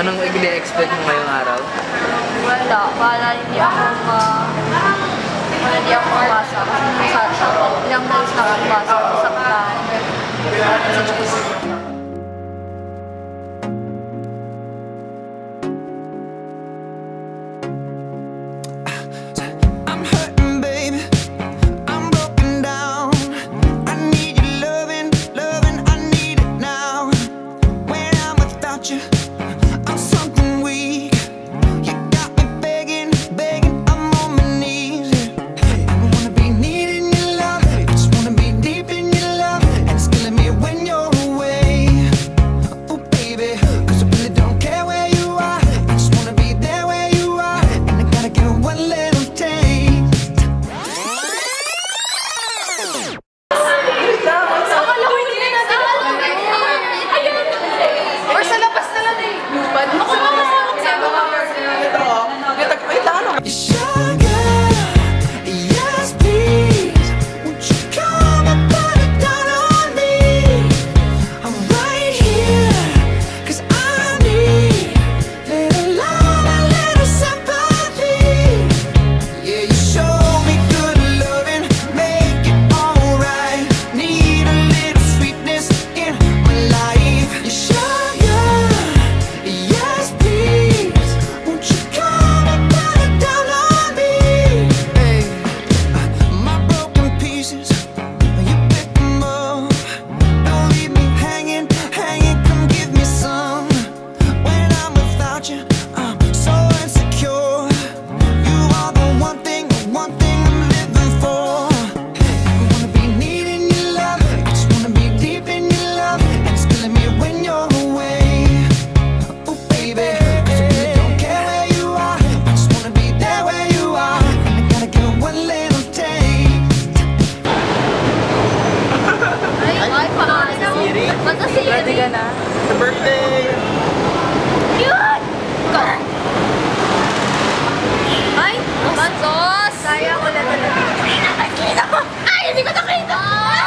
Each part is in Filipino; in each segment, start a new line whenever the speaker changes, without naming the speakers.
Anong i-expect mo ngayong araw?
Wala. Wala hindi ako mabasa. Ilang days na akong basa. Saktan.
Ready ka na? Sa birthday!
Cute! Go! Ay! Mansos! Kaya ko na talaga. Ay! Hindi ko nakita!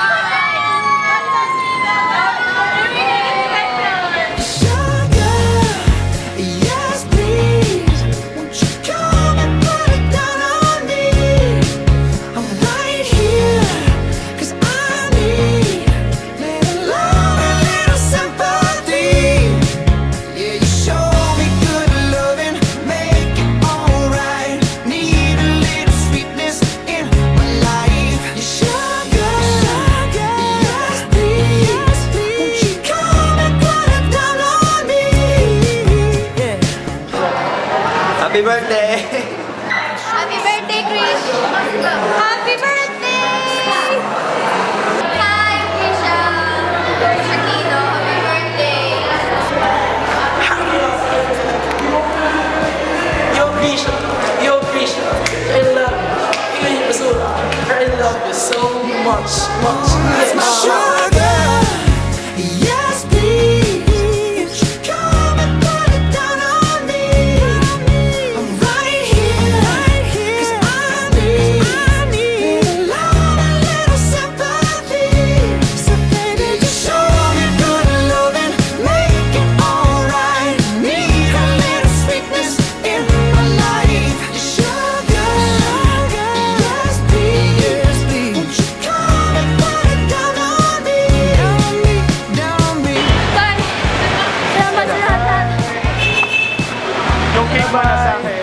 Happy birthday!
Happy birthday, Chris! Happy birthday! Hi, Krisia! Shakino, happy birthday!
Yo, Krisia, I love you. I love you so much.
That's my sugar. Yes, please.
Yung cake ba na sa akin?